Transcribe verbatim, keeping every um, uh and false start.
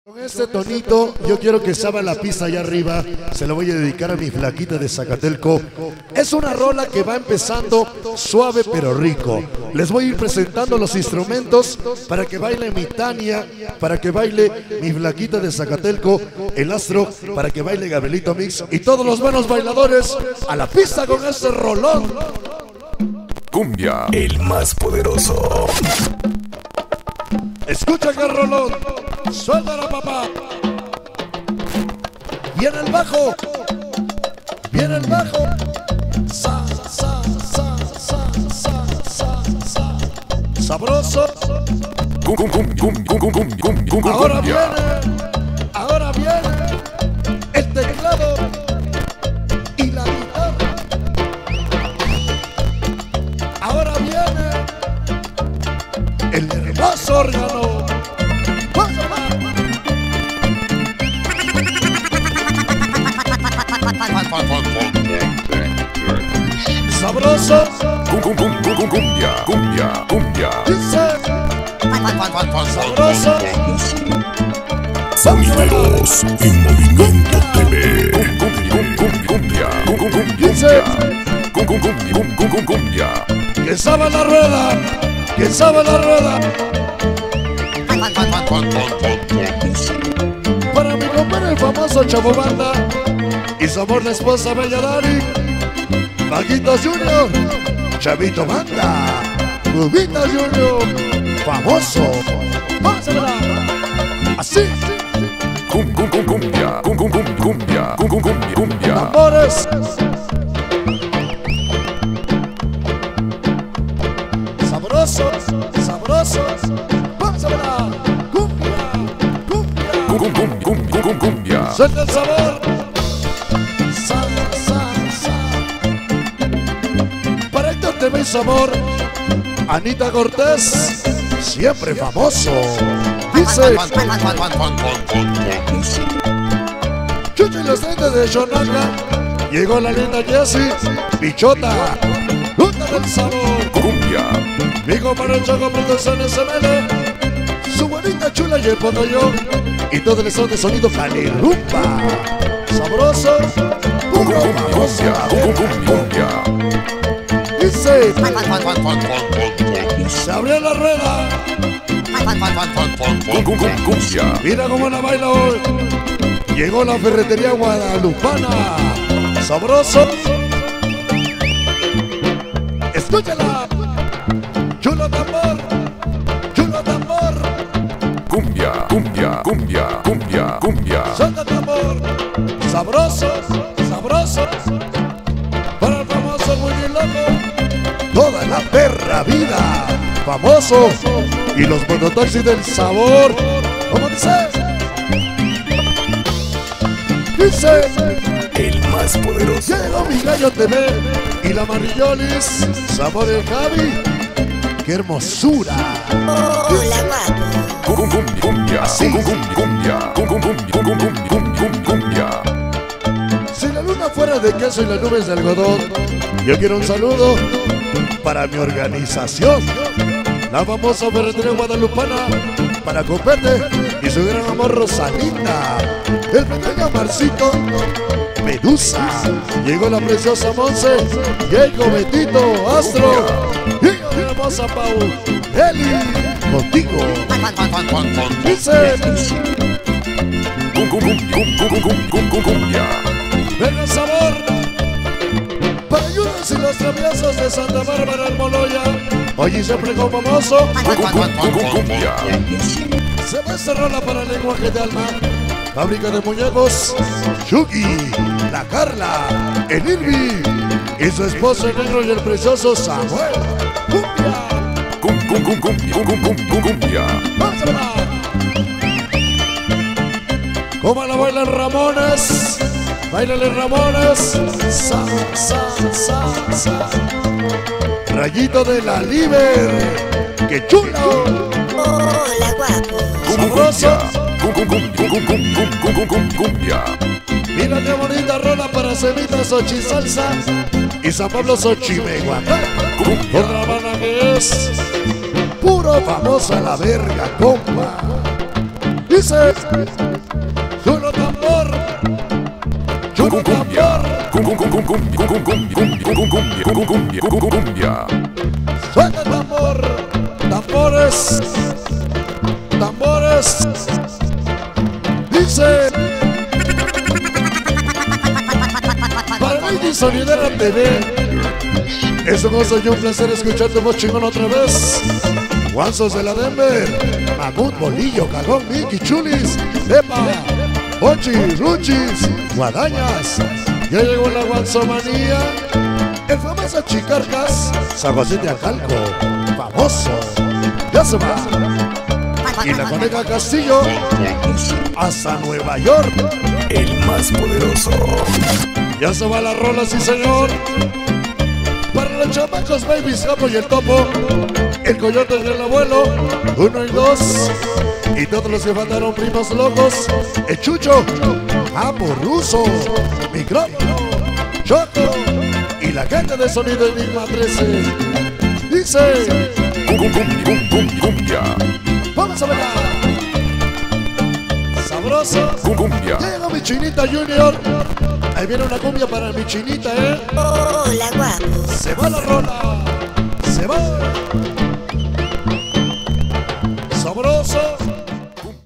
Con este tonito, yo quiero que sabe la pista allá arriba. Se lo voy a dedicar a mi flaquita de Zacatelco. Es una rola que va empezando suave pero rico. Les voy a ir presentando los instrumentos para que baile mi Tania, para que baile mi flaquita de Zacatelco, el Astro, para que baile Gabrielito Mix y todos los buenos bailadores a la pista con este rolón. Cumbia, el más poderoso. Escucha que rolón. Suéltala, papá. Viene el bajo. Viene el bajo. Sa, sa, sa, sa, sa, sa, sa. Sabroso. Cum, cum, cum, cum, cum, cum, cum, cum, Ahora cumbia. viene. Ahora viene el teclado y la guitarra. Ahora viene el hermoso órgano. Sabroso. Cum, cum, cum, cum, cum, cumbia, cumbia, cumbia. Dice. Sabroso. Sonideros en Movimiento T V. Cum, cum, cum, cum, cumbia, cum, cum, cum, Dice. cumbia. Cum, cum, cum, cum, cum, cum, cumbia. Que sabe la rueda. Que sabe la rueda. Para mi compadre el famoso Chavo Banda y su amor la esposa Bella Dari, Paquito Junior, Chavito Banda, Cubita Junior, famoso. Vamos a ver. Así. Cum, cum, cum, cumbia, cum, cum, cum, cumbia, cum, cum, cumbia, cumbia. Amores. Sabrosos, sabrosos. Vamos a ver. Cumbia, cumbia. Cum, cum, cum, cum, cum, cum, cumbia. Suelta el sabor. Sa, sa, sa. Para Héctor T V y sabor. Anita Cortés, siempre famoso. Dice. Chucho y los dientes de Shonaka. Llegó la linda Jessie. Bichota. Ruta del sabor. Cumbia. Mi compadre Choco Producciones M L. Su bonita chula y el Potoyo. Y todo el son de sonido Calirumba. Sabroso. Cum, Puro cum, famoso. cumbia, cum, cum, cumbia. Dice. Se abrió la rueda. Cum, cum, cum, cumbia. Mira cómo la baila hoy. Llegó la ferretería guadalupana. Sabroso. Escúchala. Chulo tambor. Chulo tambor. Cumbia, cumbia, cumbia, cumbia, cumbia. Suelta tambor. Sabrosos. Sabrosos. Para el famoso Willy Loco. Toda la perra vida. Famoso. Y los mototaxis del sabor. ¿Cómo dice? Dice. El más poderoso. Llegó mi gallo T V y la Marillolis, sabor el Javi. ¡Qué hermosura! Hola, guapo. Cum, cum, cumbia, cum, cum, cumbia, cum, cum, cum, cum, cum, cum, cum, cumbia. Si la luna fuera de queso y las nubes de algodón, yo quiero un saludo para mi organización, la famosa ferretería guadalupana, para Copete y su gran amor Rosalita, el pequeño Marcito, Medusa, llegó la preciosa Monse, Diego, Betito, Astro, y mi hermosa Pau, Eli, contigo. Dice, Cum, cum, cum, cum, cum, cum, cum, cum, cumbia. venga el sabor, para ayudas y los traviesos de Santa Bárbara al Moloya, hoy siempre con famoso, Cum, cum, cum, cum, cum, cumbia. se va esta rola para el lenguaje de alma. Fábrica de muñecos, Yuki, la Carla, el Irvi y su esposo el negro y el precioso Samuel. ¡Cumbia! Cum, cum, cum, cum, cum, cum, cum, cum, cumbia. ¡Vamos a bailar! ¿Cómo la bailan Ramones? ¡Báilale Ramones! ¡Sa, sa, sa, sa! Rayito de la Liber. ¡Qué chulo! Hola, guapo. Cum, cumbia. Cum, cum, cum, cum, cum, cum, cum, cum, cum, cumbia. Mira qué bonita rola para Semita Xochi Salsa y San Pablo Xochimegua. Cumbia. Otra banda que es puro famoso a la verga, compa. Dice, chulo tambor, chulo tambor, suena tambor, tambores, tambores. Dice, para Lady Sonidera T V, es un gozo y un placer escuchar tu voz chingón otra vez. Guanzos de la Denver, Mamut, Bolillo, Cagón, Mickey, Chulis, Epa, Ochis, Ruchis, Guadañas. Ya llegó la guanzomanía, el famoso Chicarcas, San José de Acalco, famoso, ya se va. Y la coneja Castillo, hasta Nueva York, el más poderoso. ya se va la rola, sí señor. Para los chamacos, babies, capo y el topo, el coyote del abuelo, uno y dos, y todos los que faltaron primos locos, el Chucho, Apo Ruso, Micrófono, Choco, y la gente de Sonido Enigma trece. Dice, vamos a bailar, sabroso, llega mi chinita Junior, ahí viene una cumbia para mi chinita, eh. Hola, guapo. Se va la rola, se va.